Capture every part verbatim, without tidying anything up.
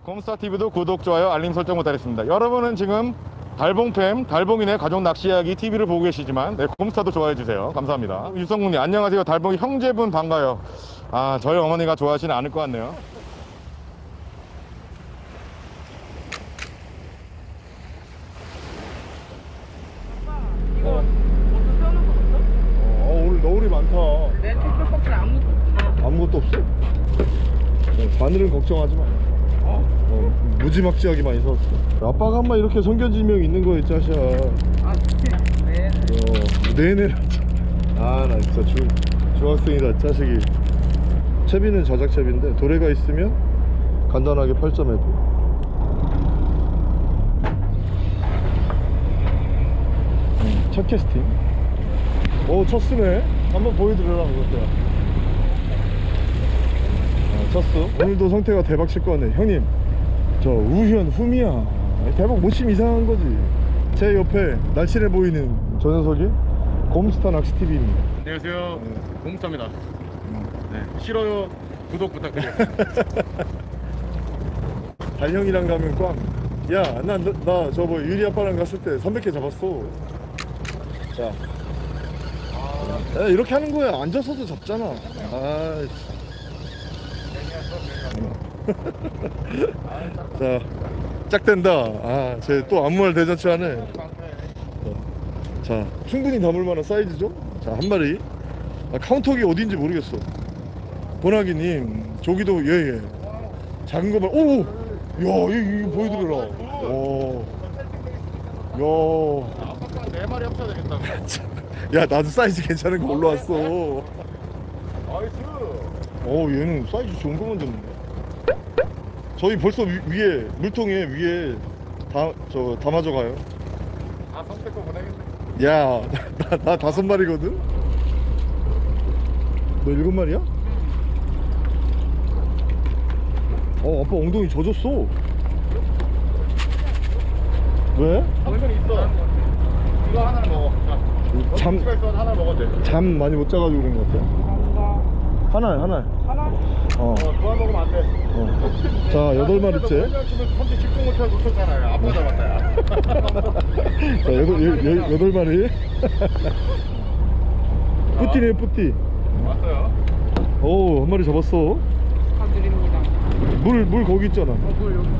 곰스타티비도 구독, 좋아요, 알림 설정 부탁드리겠습니다. 여러분은 지금 달봉팸, 달봉이네 가족 낚시이야기 티비를 보고 계시지만 네, 곰스타도 좋아해주세요. 감사합니다. 유성군님 안녕하세요. 달봉이 형제분 반가요. 아, 저희 어머니가 좋아하시는 않을 것 같네요. 이거 옷도 써놓은 거 없어? 어, 오늘 너울이 많다. 내 택배 박스에 아무것도 없어. 아무것도 없어? 네, 바늘은 걱정하지 마. 어? 어, 무지막지하게만 있었어. 아빠가 한 번 이렇게 성견지명 있는 거 있지, 아시아. 아, 네. 어, 네네. 아, 나 진짜 중, 중학생이다, 자식이. 채비는 자작채비인데 도래가 있으면 간단하게 팔 점해도. 음, 첫 캐스팅. 오, 첫 수네. 한번 보여드려라, 그것도. 아, 첫 수. 오늘도 성태가 대박 칠 거 같네. 형님, 저 우현, 후미야 대박 못 치면 이상한 거지. 제 옆에 날씬해 보이는 저 녀석이 곰스타 낚시티비입니다. 안녕하세요. 네. 곰스타입니다. 네. 싫어요. 구독 부탁드립니다. 달형이랑 가면 꽝. 야, 나, 나, 나 저 뭐 유리 아빠랑 갔을 때 삼백 개 잡았어. 자, 야, 이렇게 하는 거야. 앉아서도 잡잖아. 아, 자, 짝된다. 아, 쟤 또 아무 말 대잔치 하네. 자, 충분히 담을 만한 사이즈죠? 자, 한 마리. 아, 카운터기 어딘지 모르겠어. 보나기님, 저기도 예예. 작은 거만. 오, 야, 이거, 이거 보여드려라. 오, 야, 아빠랑 네 마리 합쳐야 되겠다. 야, 나도 사이즈 괜찮은 거 올라왔어. 나이스. 어, 얘는 사이즈 좋은 거만 줬네. 저희 벌써 위, 위에 물통에 위에 다 저 담아져 가요. 아, 선택 거 보내겠네. 야, 나, 나 다섯 마리거든. 너 일곱 마리야? 어, 아빠 엉덩이 젖었어. 왜? 당근이 있어. 이거 하나를 먹어. 자, 잠- 잠. 있어 하나 먹어도 돼. 잠 많이 못 자가지고 그런 거 같아. 감사합니다. 하나, 하나. 하나? 어, 어, 그만 먹으면 안 돼. 어. 자, 여덟 마리째. 현재 집중 못하고 놓쳤잖아요. 아빠 잡았다, 야. 자, 여덟, 여, 여, 여덟 마리. 뿌띠네, 뿌띠. 왔어요. 오, 한 마리 잡았어. 축하드립니다. 물, 물 거기 있잖아. 어, 물 여기.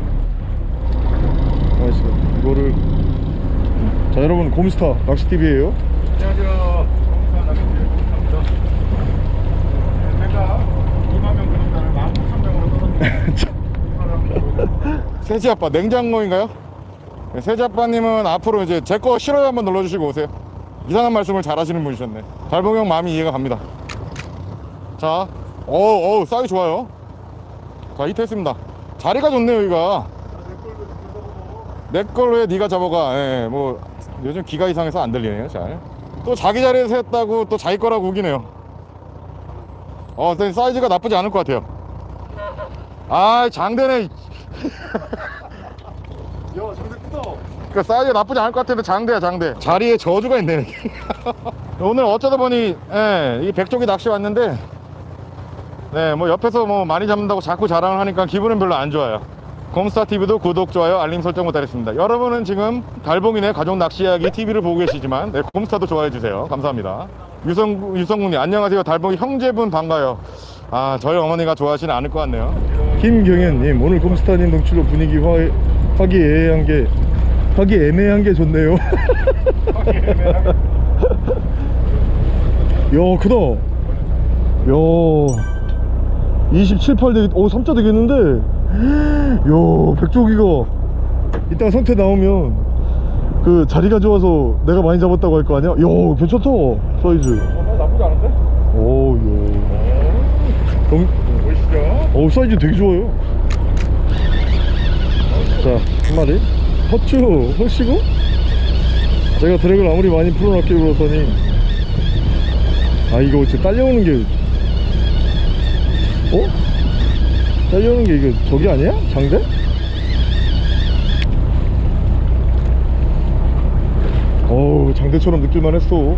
나이스. 이거를. 자, 여러분, 곰스타 낚시티비에요. 안녕하세요. 곰스타 낚시입니다. 내가 이만 명 구독자를 만 구천 명으로 떨어뜨렸어요. 세지 아빠, 냉장고인가요? 네, 세지 아빠님은 앞으로 이제 제 거 싫어요 한번 눌러주시고 오세요. 이상한 말씀을 잘 하시는 분이셨네. 달봉형 마음이 이해가 갑니다. 자, 어우, 어우, 사이즈 좋아요. 자, 히트했습니다. 자리가 좋네요, 여기가. 내 걸 왜 네가 잡아가. 예, 뭐 요즘 기가 이상해서 안 들리네요. 잘. 또 자기 자리에서 했다고 또 자기 거라고 우기네요. 어, 사이즈가 나쁘지 않을 것 같아요. 아, 장대네. 야, 장대 크다. 그 사이즈가 나쁘지 않을 것 같은데 장대야, 장대. 자리에 저주가 있네. 오늘 어쩌다 보니 예, 이 백조기 낚시 왔는데 네, 뭐 옆에서 뭐 많이 잡는다고 자꾸 자랑을 하니까 기분은 별로 안 좋아요. 곰스타티비도 구독, 좋아요, 알림 설정 부탁드리겠습니다. 여러분은 지금 달봉이네 가족 낚시이야기 티비를 보고 계시지만 네, 곰스타도 좋아해주세요. 감사합니다. 유성, 유성군님 안녕하세요. 달봉이 형제분 반가요. 아, 저희 어머니가 좋아하시는 않을 것 같네요. 김경현님, 오늘 곰스타님 동출로 분위기 화, 화기애애한 게 화기애매한 게 좋네요. 야, 크다. 야, 이십칠, 팔 되겠, 오, 삼 자 되겠는데. 야, 백조기가 이따가 성태 나오면 그 자리가 좋아서 내가 많이 잡았다고 할 거 아니야? 야, 괜찮다 사이즈. 어, 나쁘지 않은데? 오, 야. 경... 보이시죠? 오, 사이즈 되게 좋아요. 자, 한 마리 허추 허시고 제가 드랙을 아무리 많이 풀어놨기로 그러더니 아, 이거 지금 딸려오는 게 어? 딸려오는 게 이거 저기 아니야? 장대? 어우, 장대처럼 느낄만 했어.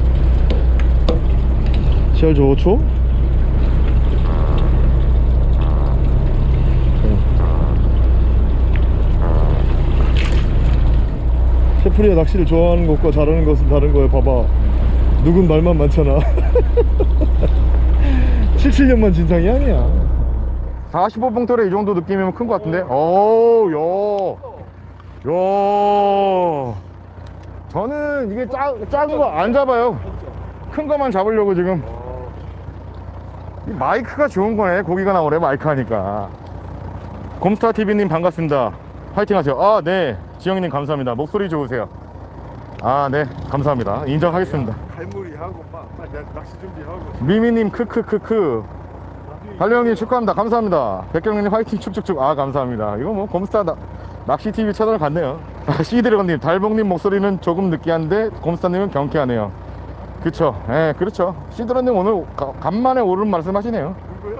씨알 좋죠? 와이프리야 낚시를 좋아하는 것과 잘하는 것은 다른 거야. 봐봐, 누군 말만 많잖아. 칠, 칠 년만 진상이 아니야. 사십오 봉돌에 이 정도 느낌이면 큰 것 같은데. 오우 야, 야, 저는 이게 작, 작은 거 안 잡아요. 큰 거만 잡으려고 지금. 이 마이크가 좋은 거네. 고기가 나오래, 마이크 하니까. 곰스타티비님 반갑습니다. 화이팅 하세요. 아, 네. 지영이님 감사합니다. 목소리 좋으세요. 아, 네. 감사합니다. 인정하겠습니다. 갈무리하고 막 낚시 준비하고. 미미님 크크크크. 달령님 축하합니다. 감사합니다. 백경님 화이팅 축축축. 아, 감사합니다. 이거 뭐 곰스타 나, 낚시티비 채널 같네요. 씨드래곤님, 달봉님 목소리는 조금 느끼한데 곰스타님은 경쾌하네요. 그쵸. 예, 그렇죠. 씨드래곤님 오늘 가, 간만에 옳은 말씀 하시네요.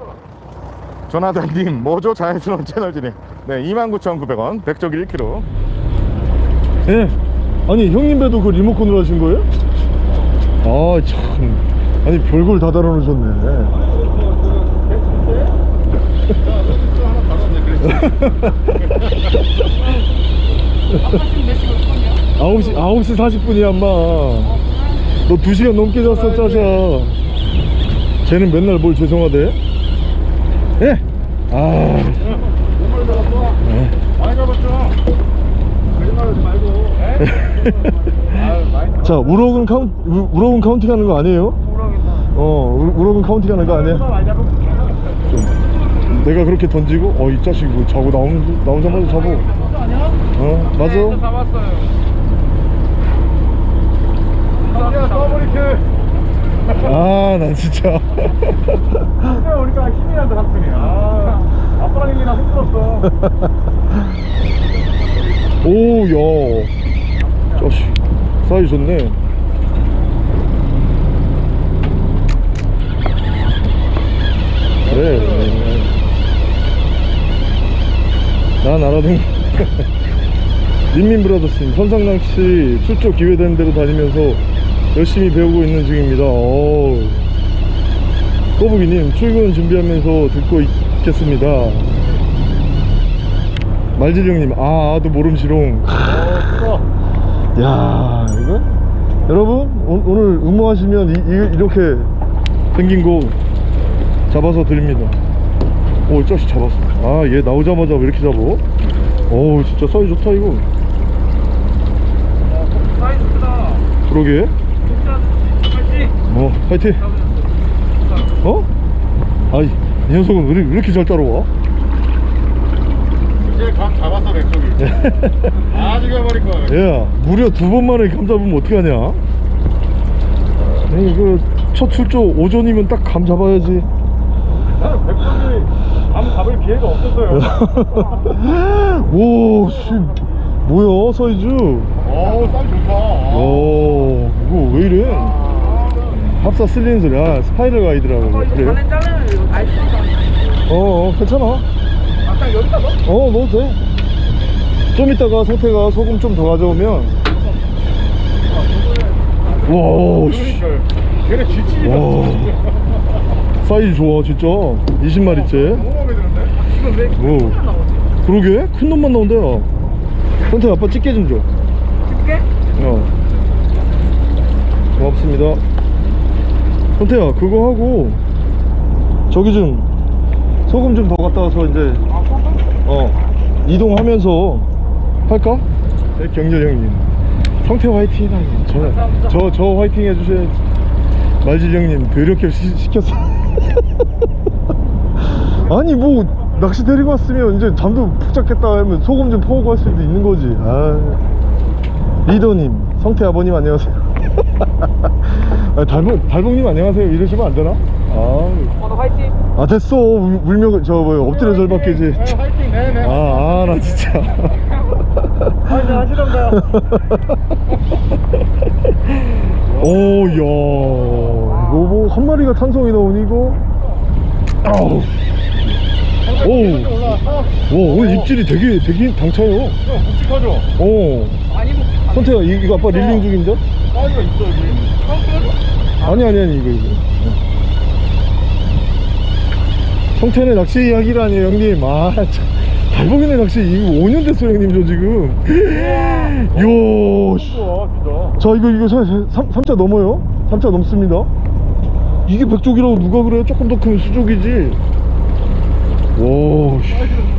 조나단님, 뭐죠? 자연스러운 채널 진행. 네, 이만 구천구백 원, 백조기 일 킬로그램. 예. 아니 형님 배도 그 리모컨으로 하신 거예요? 아 참, 아니 별걸 다 달아놓으셨네. 아홉 시 아홉 시 사십 분이야 엄마. 너 두 시간 넘게 잤어 짜샤. 쟤는 맨날 뭘 죄송하대? 예? 아. 예. 많이 잡았죠? 거짓말하지 말고. 자, 우럭은 카운 우- 우럭은 카운팅 하는 거 아니에요? 어, 우- 우럭은 카운팅 하는 거 아니야? 좀 내가 그렇게 던지고, 어, 이 자식 뭐 자고 나오는 나오자마자 잡어. 어, 맞아. 네, 잡았어요. 아, 나 진짜. 우리가 힘이란다 삼촌이. 아, 아빠랑 얘기나 힘들었어. 오, 야, 자식 사이즈 좋네. 그래, 난 알아듣는. 민민브라더스님, 선상낚시 출조 기회되는 대로 다니면서 열심히 배우고 있는 중입니다. 오. 꼬부기님, 출근 준비하면서 듣고 있겠습니다. 말질령님, 아, 아도 모름시롱. 야, 이거 여러분 오, 오늘 응모하시면 이, 이, 이렇게 생긴 거 잡아서 드립니다. 오, 자식 잡았어. 아, 얘 나오자마자 왜 이렇게 잡어? 오, 진짜 사이즈 좋다 이거. 사이즈 크다. 그러게. 파이팅. 어, 파이팅. 어? 아이, 이 녀석은 왜, 이렇게- 왜 이렇게 잘 따라와? 이제 감 잡았어, 백조기. 다 죽여버릴 거야. 야, 무려 두 번 만에 감 잡으면 어떡하냐? 아니, 이거 첫 출조 오전이면 딱 감 잡아야지. 백조기 감 잡을 기회가 없었어요. 오, 씨, 뭐야 사이즈? 오, 쌀 좋다. 오, 이거 왜 이래? 합사 쓸리는 소리. 아, 스파이럴 가이드라고. 어, 이거 그래? 반에 자르면 아이스가 어, 어, 괜찮아. 아까 여기다 넣어? 어, 넣어도 돼. 좀 이따가 성태가 소금 좀 더 가져오면. 와, 씨. 걔네 쥐치기가 와, 사이즈 좋아 진짜. 이십 마리째. 너무 마음에 드는데? 지금 왜 오, 이렇게 나오지? 그러게 큰 놈만 나온대요. 성태 아빠 집게 좀 줘. 집게? 어, 고맙습니다. 성태야, 그거 하고 저기 좀 소금 좀 더 갖다 와서 이제 어 이동하면서 할까? 네, 경렬 형님, 성태 화이팅. 저, 저, 저 화이팅 해주셔야지. 말질 형님 그렇게 시, 시켰어. 아니 뭐 낚시 데리고 왔으면 이제 잠도 푹 잤겠다 하면 소금 좀 퍼오고 할 수도 있는 거지. 아, 리더님, 성태 아버님 안녕하세요. 아, 달봉, 달봉님 안녕하세요 이러시면 안 되나? 아, 어, 너 화이팅. 아 됐어. 울, 울며 저 뭐야 엎드려 절박해지. 네, 화이팅, 네네. 아, 아, 나 진짜. 화이팅 하시던가요? 오, 야, 이거 뭐 한 마리가 탄성이 나오니 이거. 아우. 오, 올라왔어? 와, 오늘 입질이 되게 되게 당차요. 형, 묵직하죠? 어, 많이 먹 선태야, 이- 이거 아빠 릴링 중인데? 사이즈가 있어, 여기. 아니 아니 아니 이거 이거. 성태는 낚시 이야기라니 형님. 아, 참, 달봉이네 낚시 이거 오 년 됐어요 형님 저 지금. 이야 씨. 좋아 진짜. 자 이거 이거 삼 자 넘어요. 삼 자 넘습니다. 이게 백족이라고 누가 그래? 조금 더 크면 수족이지. 와 씨.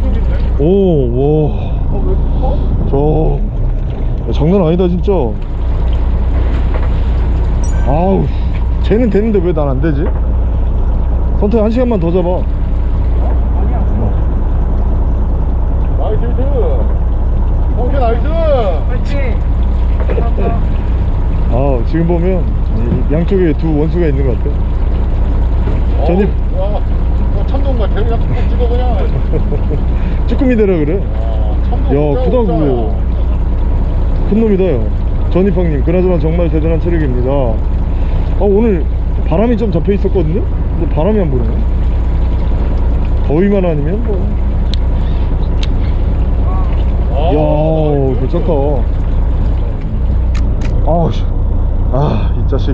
오 와. 저 야, 장난 아니다 진짜. 아우 쟤는 되는데 왜 난 안 되지? 선택 한 시간만 더 잡아. 나이스 히트. 홍태 나이스. 화이팅! 감사합니다. 아 지금 보면 이 양쪽에 두 원수가 있는 것 같아. 전입 와, 어, 참돔 같아. 그냥 툭툭 찍어 그냥. 쭈꾸미 대라 그래. 와, 참돔. 야 크다 그거. 큰 놈이다 야. 전입방님 그나저나 정말 대단한 체력입니다. 아 오늘 바람이 좀 잡혀 있었거든요. 근데 바람이 안 부네. 더위만 아니면 뭐. 야 괜찮다. 아우 씨. 아 이 자식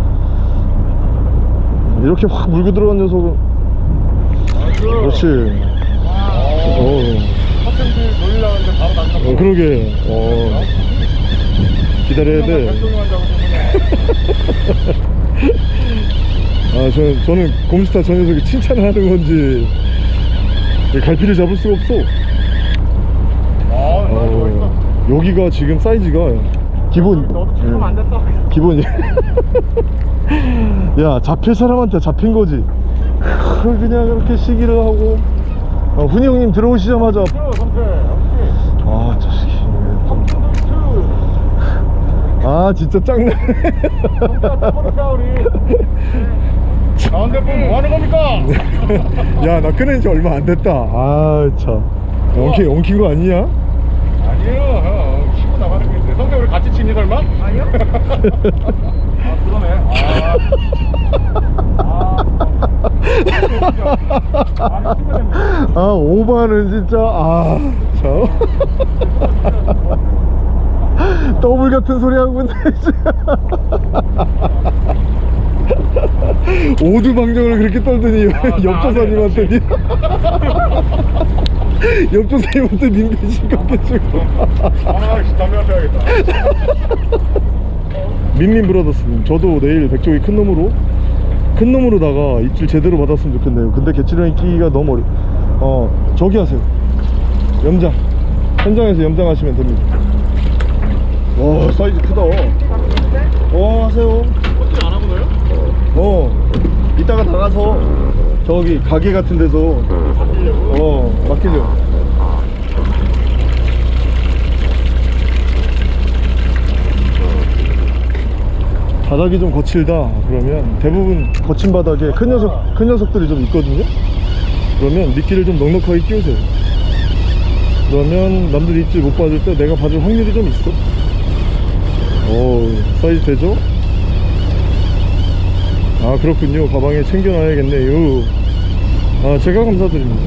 이렇게 확 물고 들어간 녀석은. 그렇지. 어, 학생들 놀리려고 했는데 바로 당첨. 어 그러게. 어 기다려야 돼. 아 저는 저는 곰스타 저 녀석이 칭찬을 하는 건지 갈피를 잡을 수가 없어. 아, 나 이거 있어. 어, 여기가 지금 사이즈가 기본 너도 지금 안 됐어. 기본이 야 잡힐 사람한테 잡힌 거지. 그걸 그냥 그렇게 시기를 하고. 어, 훈이 형님 들어오시자마자 아 자식이 아 진짜 짱나. 가운데 분 뭐하는 겁니까? 야 나 끊은 지 얼마 안 됐다. 아참 엉킨 엉킨 거 아니냐? 아니에요 형. 치고 나가는 게 있는데 성대 우리 같이 치니 설마? 아니요? 아 그러네. 아. 아. 아 오바는 진짜 아참 더블 같은 소리 하고 있네. 오두방정을 그렇게 떨더니 아, 옆조사님한테 옆조사님한테 민폐신 깎여주고. 아 담배한테 해야겠다. 민민 브라더스님 저도 내일 백조기 큰 놈으로 큰 놈으로다가 입질 제대로 받았으면 좋겠네요. 근데 개치령이 끼기가 너무 어려. 어 저기 하세요. 염장 현장에서 염장하시면 됩니다. 와 사이즈 크다. 어 하세요. 어떻게 안 하고요? 어 이따가 나가서 저기 가게 같은 데서 어 맡기려고. 바닥이 좀 거칠다 그러면 대부분 거친 바닥에 큰 녀석 큰 녀석들이 좀 있거든요. 그러면 미끼를 좀 넉넉하게 끼우세요. 그러면 남들이 입질 못 받을 때 내가 받을 확률이 좀 있어. 오 사이즈 되죠? 아 그렇군요. 가방에 챙겨놔야겠네요. 아 제가 감사드립니다.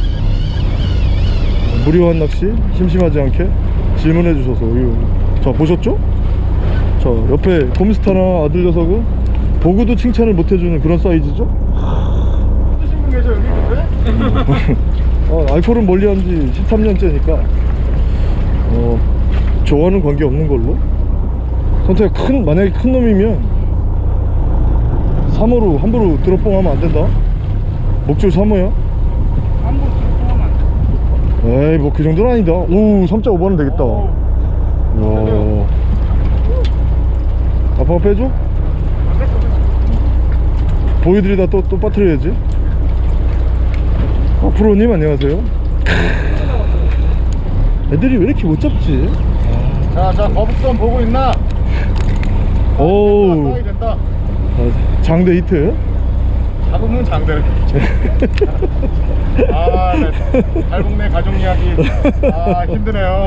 무료한 낚시 심심하지 않게 질문해 주셔서. 자 보셨죠? 자 옆에 곰스타나 아들 녀석은 보고도 칭찬을 못 해주는 그런 사이즈죠? 쓰신 분 계셔 여기 근데? 어, 알코올은 멀리한 지 십삼 년째니까 어, 좋아하는 관계 없는 걸로. 선택 큰 만약에 큰 놈이면 삼 호로 함부로 드롭봉하면 안 된다. 목줄 삼 호야. 한번 들어보면 안 돼. 에이 뭐 그 정도는 아니다. 오 삼 점 오 번은 되겠다. 야 아빠가 빼줘? 보여드리다 또, 또 빠뜨려야지. 아, 프로님 안녕하세요. 애들이 왜 이렇게 못 잡지? 자자 거북선 보고 있나? 오우 사이 된다. 아, 장대 히트. 잡으면 장대를. 아, 네. 달북내 가족 이야기. 아, 힘드네요.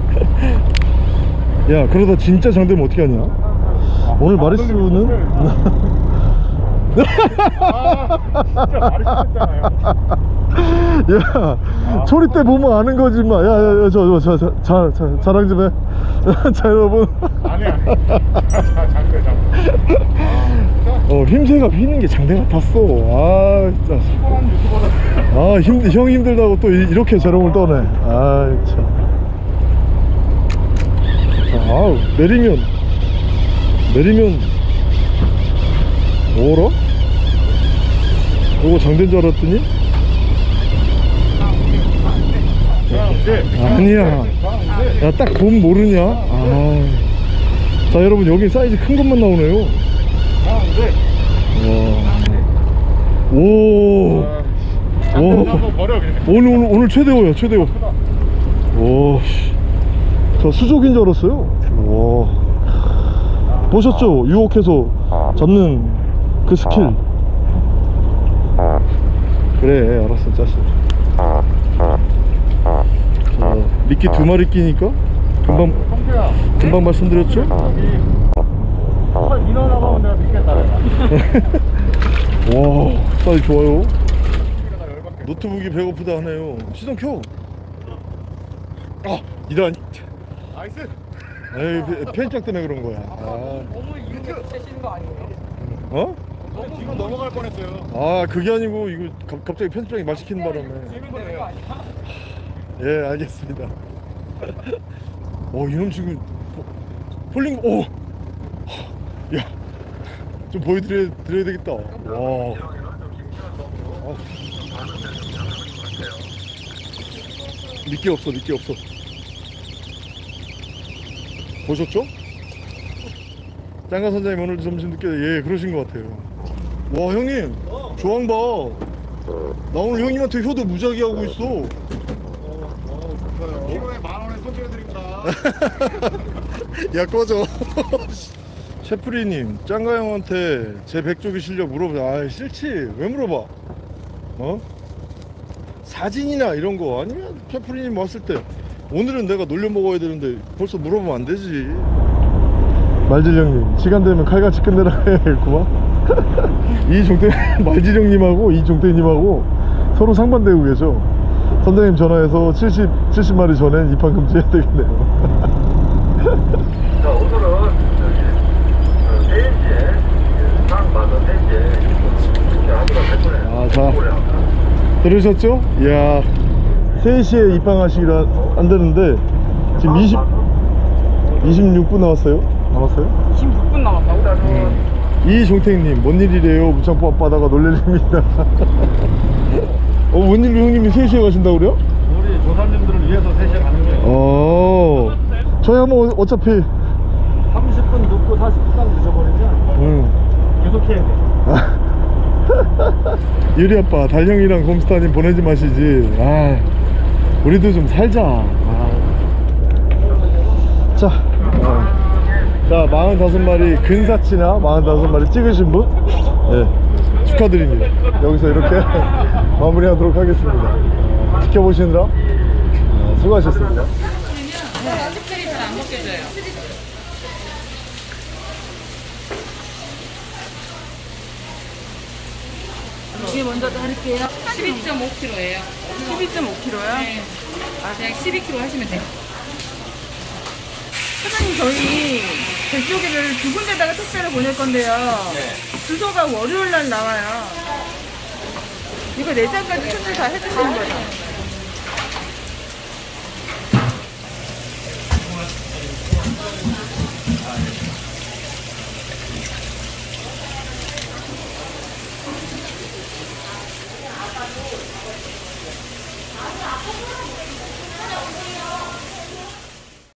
야 그러다 진짜 장대면 어떻게 하냐? 오늘 마리수는 아, 진짜 말이 심했잖아요. 야 소리 때 보면 아는 거지 마. 야야야 저 저 저 자 자 자랑 좀 해. 자 여러분. 아니, 아니. 자, 장대, 장대. 아, 어 힘새가 휘는 게 장대 같았어. 아 진짜 아 힘, 형 힘들다고 또 이, 이렇게 재롱을 떠네. 아 참. 아 내리면 내리면 뭐라? 이거 장대인 줄 알았더니 아니야. 야 딱 보면 모르냐? 아. 자 여러분 여기 사이즈 큰 것만 나오네요. 와. 오. 오. 오늘 오늘 오늘 최대호야 최대호. 오. 씨. 저 수족인 줄 알았어요. 와. 보셨죠? 유혹해서 잡는 그 스킬. 그래 알았어 짜식. 자, 미끼 두 마리 끼니까 금방 금방 말씀드렸죠? 민원 나가면 내가 믿겠다. 와 사이즈 좋아요. 노트북이 배고프다 하네요. 시동 켜. 아 이런. 나이스. 에이 펜짝 때문에 그런 거야. 아. 너무 이렇게 떼시는 거 아니에요? 어? 너무 지금 넘어갈 뻔했어요. 아 그게 아니고 이거 가, 갑자기 편집장이 말 시키는 바람에. 재밌는 거 아니야? 예 알겠습니다. 어 이놈 지금 폴- 폴링 오. 야 좀 보여드려 드려야 되겠다. 와. 아. 미끼 없어 미끼 없어. 보셨죠? 짱가 선장님 오늘 점심 늦게 예 그러신 것 같아요. 와 형님 조항 봐. 나 오늘 형님한테 효도 무지하게 하고 있어. 키로에 만 원에 소개해드립니다. 야 꺼져. 셰프리님 짱가 형한테 제 백조기 실력 물어보자. 아 싫지 왜 물어봐. 어? 사진이나 이런 거 아니면 셰프리님 왔을 때 오늘은 내가 놀려 먹어야 되는데 벌써 물어보면 안 되지. 말질 형님 시간 되면 칼같이 끝내라 했구만. 이종태 말질 형님하고 이종태님하고 서로 상반되고 계셔. 선장님 전화해서 칠십, 칠십 마리 전엔 입항 금지해야 되겠네요. 자, 오늘은 저기 세 시에 상 맞은 세 시에 이렇게 하도록 할 거예요. 아, 자 들으셨죠? 이야 세 시에 입항하시기로 안 되는데 지금 이십, 이십육 분 남았어요? 남았어요? 이십육 분 남았다고? 이종택님 뭔 일이래요? 무창포 앞바다가 놀랄 일입니다. 어 웬일로 형님이 세 시에 가신다고 그래요? 우리 조사님들을 위해서 세 시에 가는 거예요. 어 저희 한번 어- 어차피 삼십 분 늦고 사십 분까지 늦어버리면 응. 계속 해야 돼. 유리 아빠 달형이랑 곰스타님 보내지 마시지. 아 우리도 좀 살자. 아. 자, 어. 자 사십오 마리 근사치나 사십오 마리 찍으신 분 예, 축하드립니다. 여기서 이렇게 마무리하도록 하겠습니다. 지켜보시느라 어, 수고하셨습니다. 색깔이 잘 안 벗겨져요. 이게 먼저 할게요. 십이 점 오 킬로그램예요. 십이 점 오 킬로그램요? 네. 아, 그냥 십이 킬로그램 하시면 돼요. 사장님 저희 백조기를 두 군데다가 택배를 보낼 건데요. 주소가 월요일 날 나와요. 이거 내장까지 손질 다 해주시는 거죠?